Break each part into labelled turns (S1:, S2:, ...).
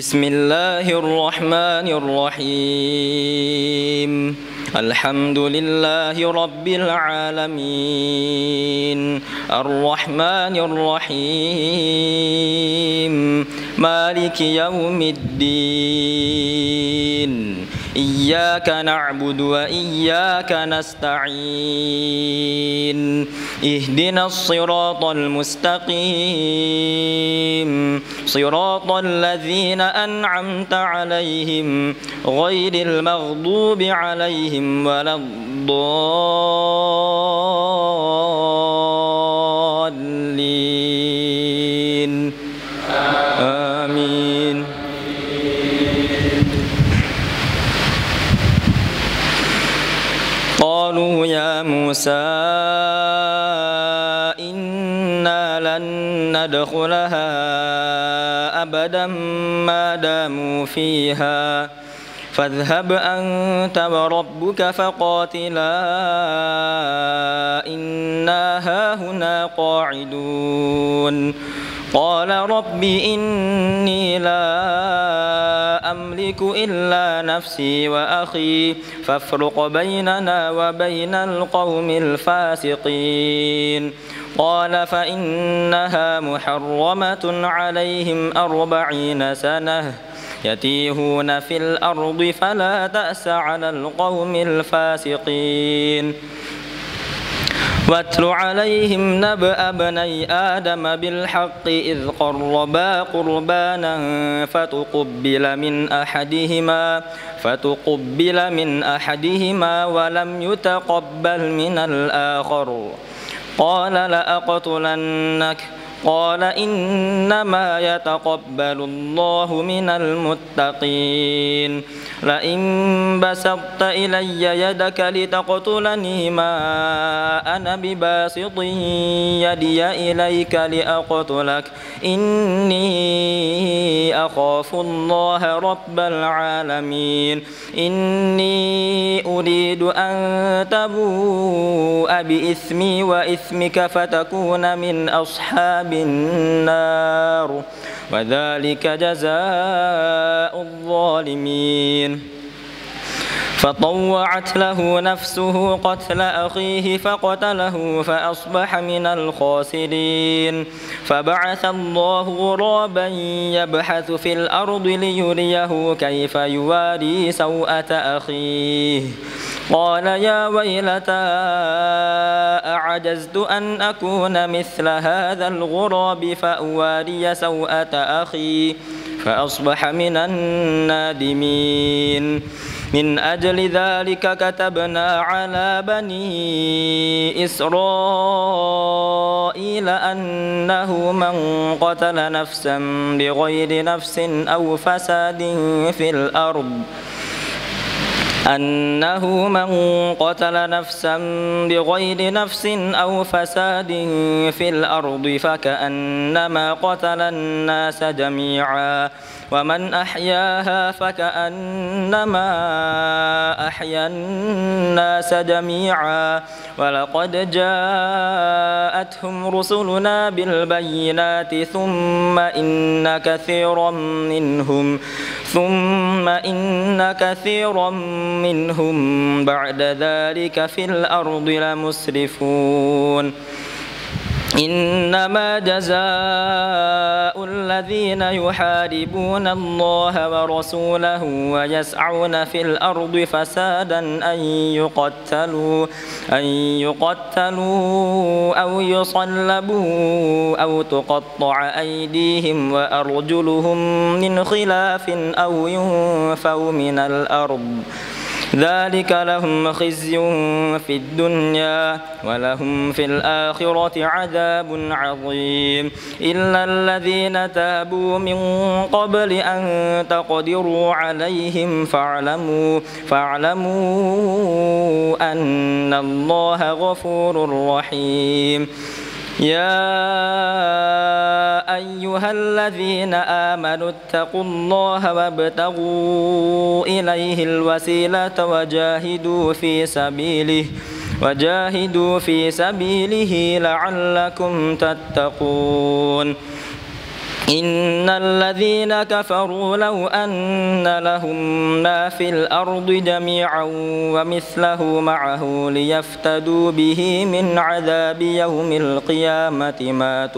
S1: بسم الله الرحمن الرحيم الحمد لله رب العالمين الرحمن الرحيم مالك يوم الدين إياك نعبد وإياك نستعين اهدنا الصراط المستقيم صراط الذين أنعمت عليهم غير المغضوب عليهم ولا الضالين آمين. قالوا يا موسى إنا لن ندخلها أبدا ما داموا فيها فاذهب أنت وربك فقاتلا إنا هاهنا قاعدون. قال رب إني لا أملك إلا نفسي وأخي فافرق بيننا وبين القوم الفاسقين. قال فإنها محرمة عليهم 40 سنة يتيهون في الأرض فلا تأس على القوم الفاسقين. واتل عليهم نبأ ابني آدم بالحق إذ قربا قربانا فتقبل من أحدهما ولم يتقبل من الآخر قال لأقتلنك قال إنما يتقبل الله من المتقين. لئن بسطت إلي يدك لتقتلني ما أنا بباسط يدي إليك لأقتلك إني أخاف الله رب العالمين. إني أريد أن تبوء بإثمي وإثمك فتكون من أصحاب النار وذلك جزاء الظالمين. فطوعت له نفسه قتل أخيه فقتله فأصبح من الخاسرين. فبعث الله غرابا يبحث في الأرض ليريه كيف يواري سوءة أخيه قال يا ويلتى أعجزت أن أكون مثل هذا الغراب فأواري سوءة أخي فأصبح من النادمين. من أجل ذلك كتبنا على بني إسرائيل أنه من قتل نفسا بغير نفس أو فساد في الأرض فكأنما قتل الناس جميعا ومن أحياها فكأنما أحيا الناس جميعا. ولقد جاءتهم رسلنا بالبينات ثم إن كثيرا منهم بعد ذلك في الأرض لمسرفون. إنما جزاء الذين يحاربون الله ورسوله ويسعون في الأرض فسادا أن يقتلوا أو يصلبوا أو تقطع أيديهم وأرجلهم من خلاف أو ينفوا من الأرض ذلك لهم خزي في الدنيا ولهم في الآخرة عذاب عظيم. إلا الذين تابوا من قبل أن تقدروا عليهم فاعلموا أن الله غفور رحيم. يا أيها الذين آمنوا اتقوا الله وابتغوا إليه الوسيلة وجاهدوا في سبيله لعلكم تتقون. إن الذين كفروا لو أن لهم ما في الأرض جميعا ومثله معه ليفتدوا به من عذاب يوم القيامة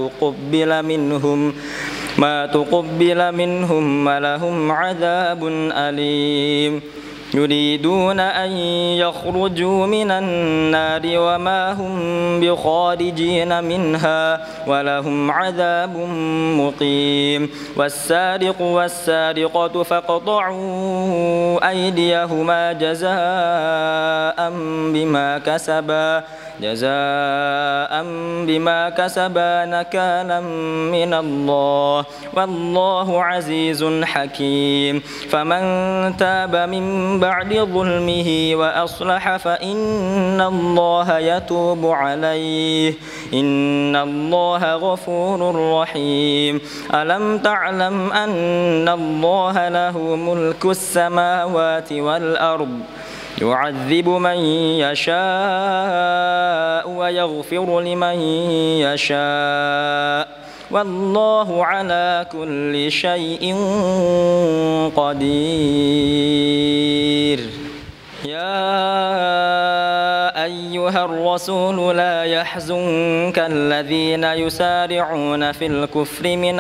S1: ما تقبل منهم ولهم عذاب أليم يريدون أن يخرجوا من النار وما هم بخارجين منها ولهم عذاب مقيم والسارق والسارقة فاقطعوا أيديهما جزاء بما كسبا نكالا من الله والله عزيز حكيم فمن تاب من بعد ظلمه وأصلح فإن الله يتوب عليه إن الله غفور رحيم ألم تعلم أن الله له ملك السماوات والأرض يعذب من يشاء ويغفر لمن يشاء والله على كل شيء قدير يا أيها الرسول لا يحزنك الذين يسارعون في الكفر من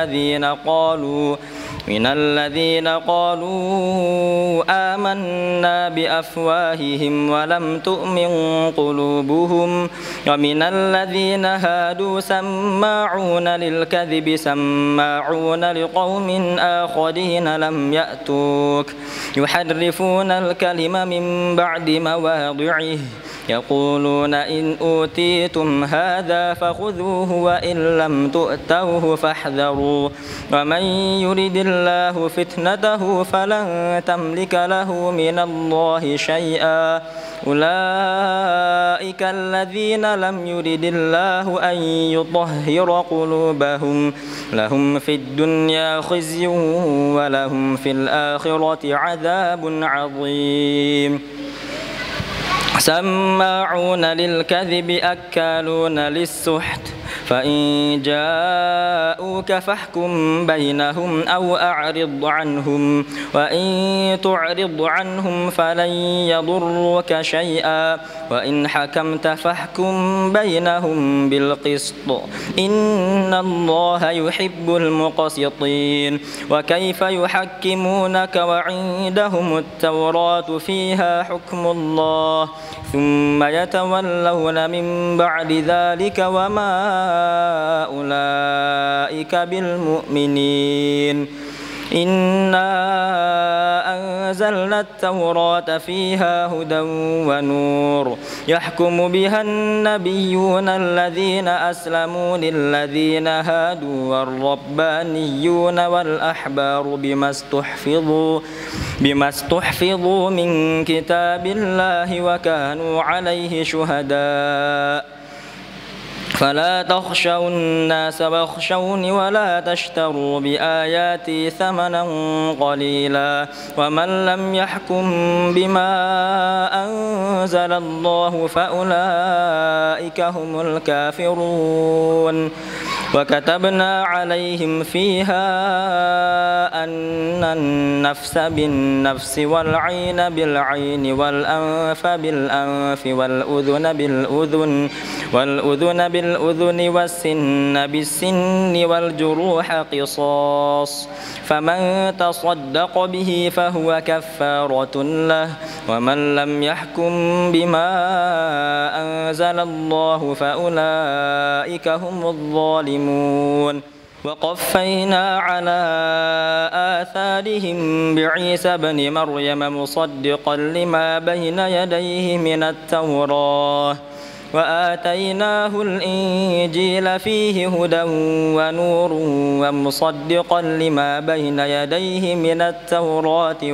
S1: الذين قالوا آمنا بأفواههم ولم تؤمن قلوبهم ومن الذين هادوا سماعون للكذب سماعون لقوم آخرين لم يأتوك يحرفون الكلم من بعد مواضعه يقولون إن أوتيتم هذا فخذوه وإن لم تؤتوه فاحذروا ومن يرد الله فتنته فلن تملك له من الله شيئا أولئك الذين لم يرد الله أن يطهر قلوبهم لهم في الدنيا خزي ولهم في الآخرة عذاب عظيم سماعون للكذب أكالون للسحت فإن جاءوك فاحكم بينهم أو أعرض عنهم وإن تعرض عنهم فلن يضروك شيئا وإن حكمت فاحكم بينهم بالقسط إن الله يحب المقسطين وكيف يحكمونك وعندهم التوراة فيها حكم الله ثم يتولون من بعد ذلك وما أولئك بالمؤمنين إنا أنزلنا التوراة فيها هدى ونور يحكم بها النبيون الذين أسلموا للذين هادوا والربانيون والأحبار بما استحفظوا من كتاب الله وكانوا عليه شهداء فلا تخشوا الناس واخشوني ولا تشتروا بآياتي ثمنا قليلا ومن لم يحكم بما أنزل الله فأولئك هم الكافرون وكتبنا عليهم فيها أن النفس بالنفس والعين بالعين والأنف بالأنف والأذن بالأذن والسن بالسن والجروح قصاص فمن تصدق به فهو كفارة له ومن لم يحكم بما أنزل الله فأولئك هم الظالمون وقفينا على آثارهم بعيسى بن مريم مصدقا لما بين يديه من التوراة وآتيناه الإنجيل فيه هدى ونور ومصدقا لما بين يديه من التوراة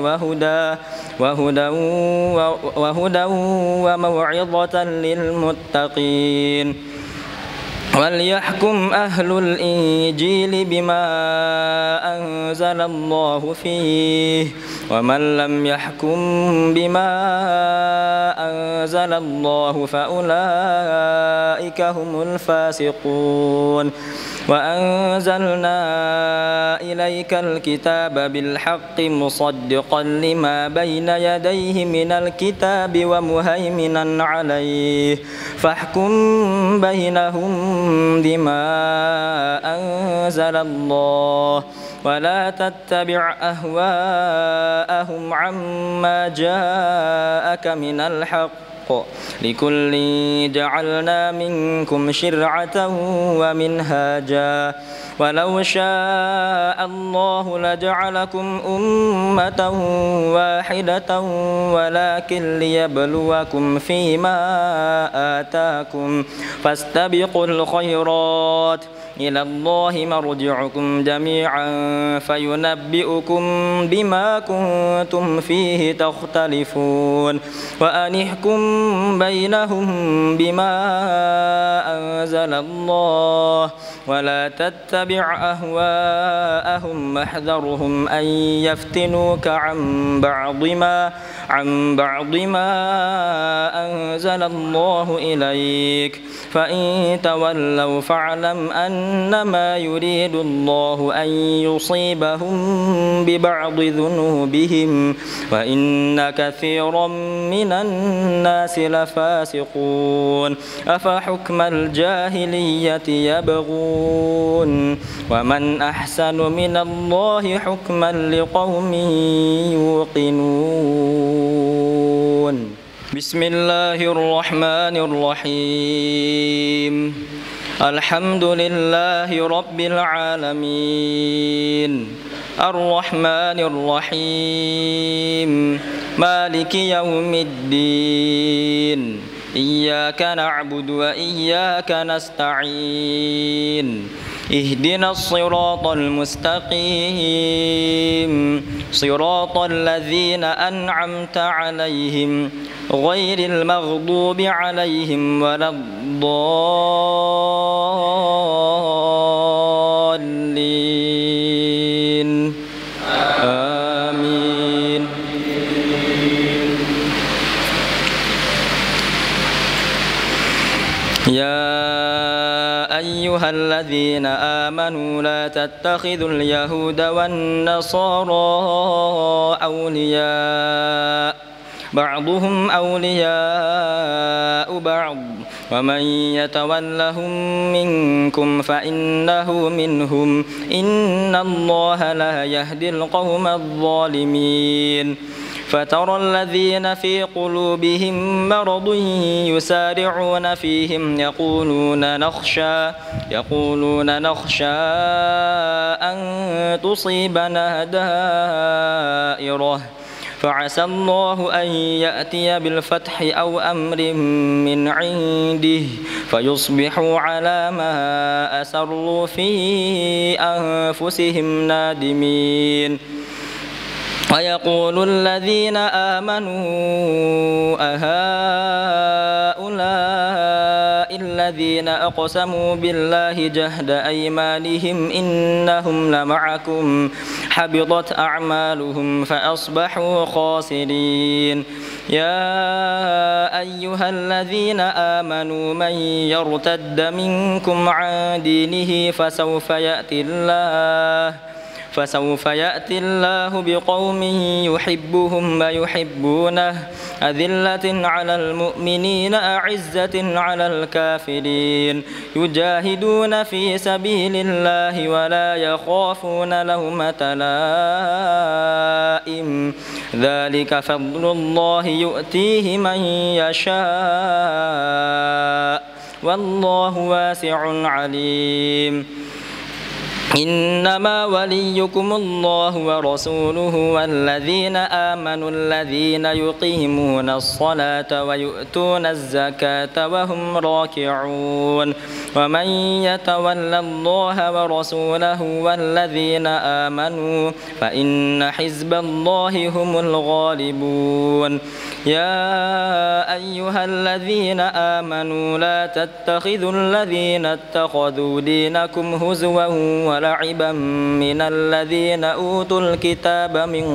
S1: وهدى وموعظة للمتقين وليحكم أهل الإنجيل بما أنزل الله فيه ومن لم يحكم بما أنزل الله فأولئك هم الفاسقون وأنزلنا إليك الكتاب بالحق مصدقا لما بين يديه من الكتاب ومهيمنا عليه فاحكم بينهم بما أنزل الله ولا تتبع أهواءهم عما جاءك من الحق لكل جعلنا منكم شرعة ومنهاجا ولو شاء الله لجعلكم أمة واحدة ولكن ليبلوكم فيما آتاكم فاستبقوا الخيرات إلى الله مرجعكم جميعا فينبئكم بما كنتم فيه تختلفون وأن احكم بينهم بما أنزل الله ولا تتبع أهواءهم واحذرهم أن يفتنوك عن بعض ما أنزل الله إليك فإن تولوا فاعلم أنما يريد الله أن يصيبهم ببعض ذنوبهم وإن كثيرا من الناس لفاسقون أفحكم الجاهلية يبغون ومن أحسن من الله حكما لقوم يوقنون بسم الله الرحمن الرحيم الحمد لله رب العالمين الرحمن الرحيم مالك يوم الدين إياك نعبد وإياك نستعين اهدنا الصراط المستقيم صراط الذين أنعمت عليهم غير المغضوب عليهم ولا الضالين آمين يا أيها الذين آمنوا لا تتخذوا اليهود والنصارى أولياء بعضهم أولياء بعض ومن يتولهم منكم فإنه منهم إن الله لا يهدي القوم الظالمين فترى الذين في قلوبهم مرض يسارعون فيهم يقولون نخشى أن تصيبنا دائرة فعسى الله أن يأتي بالفتح أو أمر من عنده فيصبحوا على ما أسروا في أنفسهم نادمين ويقول الذين آمنوا أهؤلاء الذين أقسموا بالله جهد أيمانهم إنهم لمعكم حبطت أعمالهم فأصبحوا خاسرين يا أيها الذين آمنوا من يرتد منكم عن دينه فسوف يأتي الله بقوم يحبهم ويحبونه أذلة على المؤمنين أعزة على الكافرين يجاهدون في سبيل الله ولا يخافون لومة لائم ذلك فضل الله يؤتيه من يشاء والله واسع عليم إنما وليكم الله ورسوله والذين آمنوا الذين يقيمون الصلاة ويؤتون الزكاة وهم راكعون ومن يتولى الله ورسوله والذين آمنوا فإن حزب الله هم الغالبون يا أيها الذين آمنوا لا تتخذوا الذين اتخذوا دينكم هزوا ولعبا من الذين أوتوا الكتاب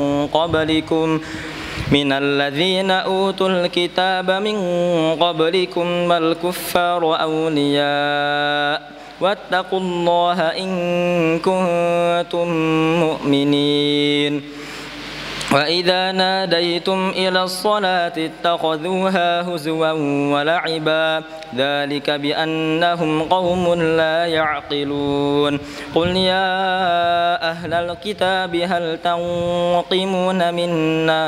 S1: من قبلكم ما الكفار أولياء واتقوا الله إن كنتم مؤمنين وإذا ناديتم إلى الصلاة اتخذوها هزوا ولعبا ذلك بأنهم قوم لا يعقلون قل يا أهل الكتاب هل تنقمون منا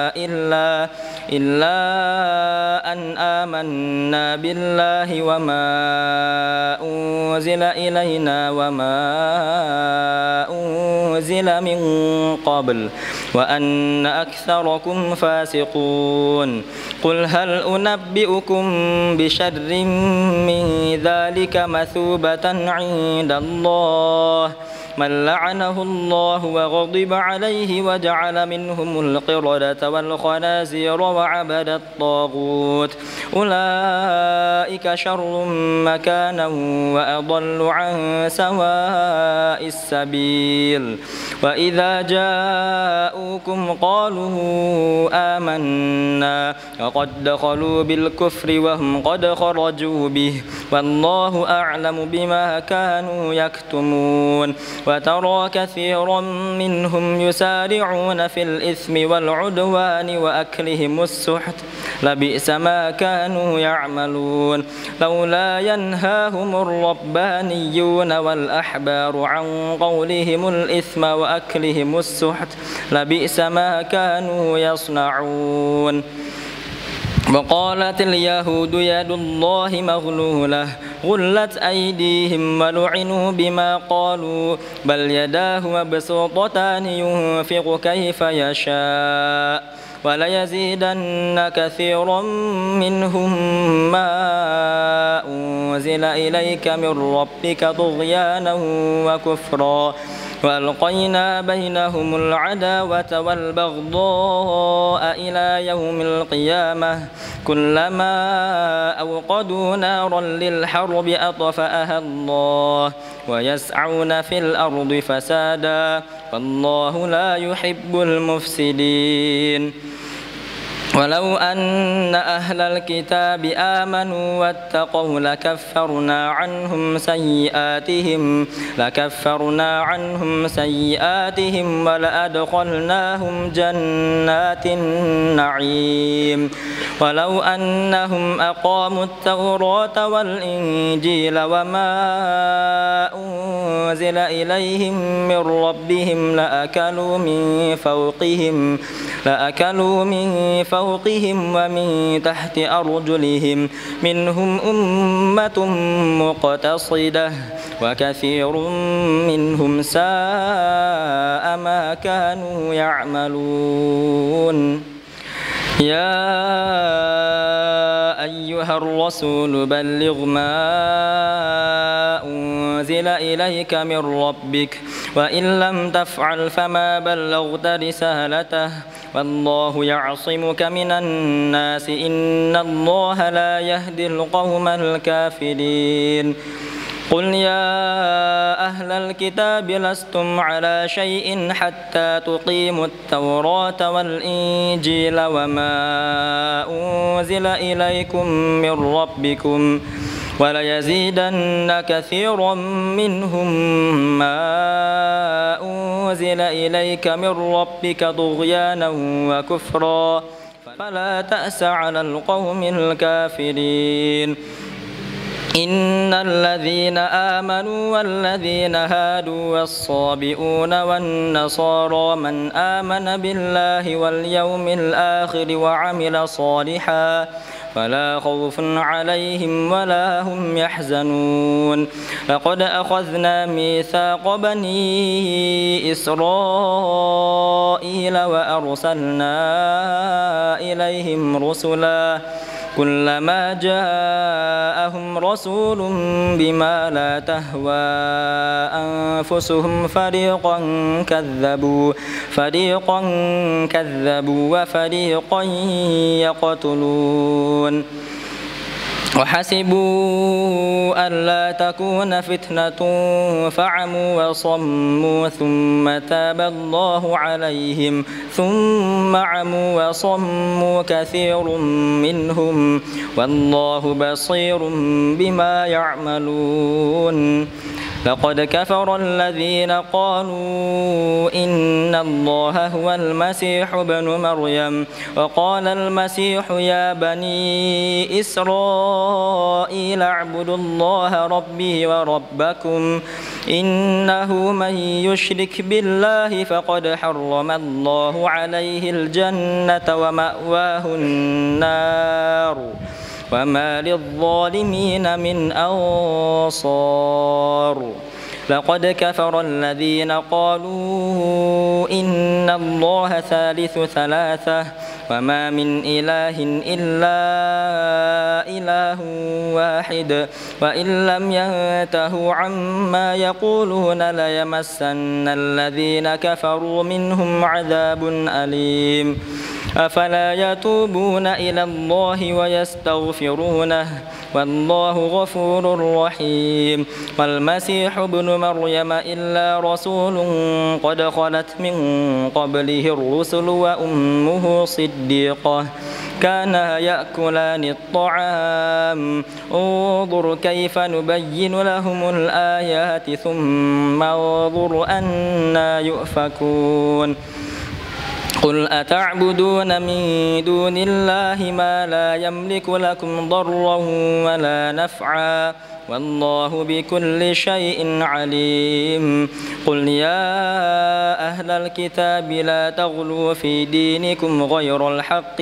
S1: إلا أن آمنا بالله وما أنزل إلينا وما أنزل من قبل وأن أكثركم فاسقون قل هل أنبئكم بشر من ذلك مثوبة عند الله من لعنه الله وغضب عليه وجعل منهم القردة والخنازير وعبد الطاغوت أولئك شر مكانا وأضل عن سواء السبيل وإذا جاءوكم قالوا آمنا وقد دخلوا بالكفر وهم قد خرجوا به والله أعلم بما كانوا يكتمون وترى كثيرا منهم يسارعون في الإثم والعدوان وأكلهم السحت لبئس ما كانوا يعملون لولا ينهاهم الربانيون والأحبار عن قولهم الإثم وأكلهم السحت لبئس ما كانوا يصنعون وقالت اليهود يد الله مغلولة غلت أيديهم ولعنوا بما قالوا بل يداه مبسوطتان ينفق كيف يشاء وليزيدن كثيرا منهم ما أنزل إليك من ربك طغيانا وكفرا وألقينا بينهم العداوة والبغضاء إلى يوم القيامة كلما أوقدوا نارا للحرب أطفأها الله ويسعون في الأرض فسادا والله لا يحب المفسدين ولو أن أهل الكتاب آمنوا واتقوا لكفرنا عنهم سيئاتهم ولأدخلناهم جنات النعيم ولو أنهم أقاموا التوراة والإنجيل وما أنزل إليهم من ربهم لأكلوا من فوقهم ومن تحت أرجلهم منهم أمة مقتصدة وكثير منهم ساء ما كانوا يعملون يا أيها الرسول بلغ ما أنزل إليك من ربك وإن لم تفعل فما بلغت رسالته والله يعصمك من الناس إن الله لا يهدي القوم الكافرين قل يا أهل الكتاب لستم على شيء حتى تقيموا التوراة والإنجيل وما أنزل إليكم من ربكم وليزيدن كثيرا منهم ما أنزل إليك من ربك طغيانا وكفرا فلا تأس على القوم الكافرين إن الذين آمنوا والذين هادوا والصابئون والنصارى من آمن بالله واليوم الآخر وعمل صالحا فلا خوف عليهم ولا هم يحزنون لقد أخذنا ميثاق بني إسرائيل وأرسلنا إليهم رسلا كلما جاءهم رسول بما لا تهوى أنفسهم فريقا كذبوا وفريقا يقتلون وحسبوا ألا تكون فتنة فعموا وصموا ثم تاب الله عليهم ثم عموا وصموا كثير منهم والله بصير بما يعملون. لقد كفر الذين قالوا إن الله هو المسيح ابن مريم وقال المسيح يا بني إسرائيل اعبدوا الله ربي وربكم إنه من يشرك بالله فقد حرم الله عليه الجنة ومأواه النار وما للظالمين من أنصار. لقد كفر الذين قالوا إن الله ثالث ثلاثة وما من إله إلا إله واحد وإن لم ينتهوا عما يقولون ليمسن الذين كفروا منهم عذاب أليم. أفلا يتوبون إلى الله ويستغفرونه والله غفور رحيم. والمسيح ابن مريم إلا رسول قد خلت من قبله الرسل وأمه صديقة كانا يأكلان الطعام انظر كيف نبين لهم الآيات ثم انظر أنى يؤفكون. قل أتعبدون من دون الله ما لا يملك لكم ضرا ولا نفعا والله بكل شيء عليم. قل يا أهل الكتاب لا تغلوا في دينكم غير الحق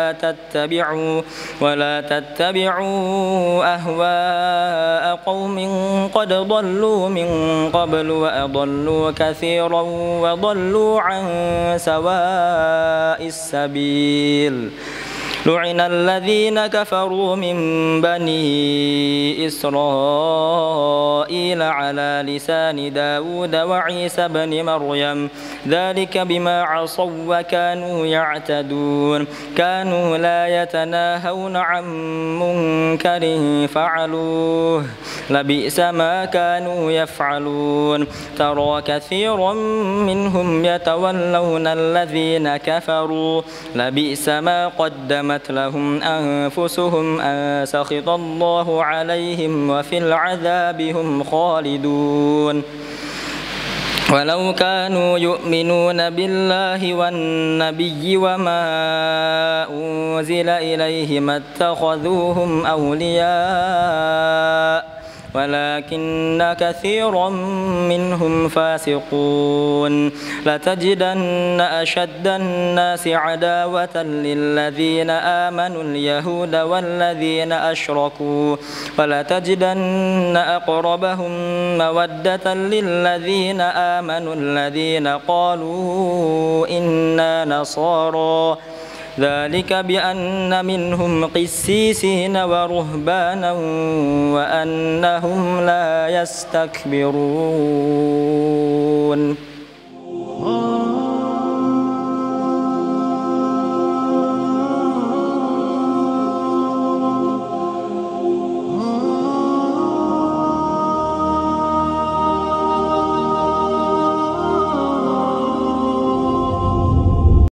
S1: ولا تتبعوا أهواء قوم قد ضلوا من قبل وأضلوا كثيرا وضلوا عن سواء السبيل. لعن الذين كفروا من بني إسرائيل على لسان داود وعيسى بن مريم ذلك بما عصوا وكانوا يعتدون كانوا لا يتناهون عن منكر فعلوه لبئس ما كانوا يفعلون. ترى كثيرا منهم يتولون الذين كفروا لبئس ما قدمت لهم أنفسهم أن سخط الله عليهم وفي العذاب هم خالدون. ولو كانوا يؤمنون بالله والنبي وما أنزل إليه ما اتخذوهم أولياء ولكن كثيرا منهم فاسقون. لتجدن أشد الناس عداوة للذين آمنوا اليهود والذين أشركوا ولتجدن أقربهم مودة للذين آمنوا الذين قالوا إنا نصارى ذلك بأن منهم قسيسين ورهبانا وأنهم لا يستكبرون.